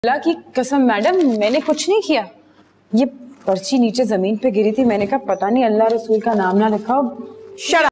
अल्लाह की कसम मैडम, मैंने कुछ नहीं किया। ये पर्ची नीचे जमीन पे गिरी थी, मैंने कहा पता नहीं अल्लाह रसूल का नाम ना लिखा हो।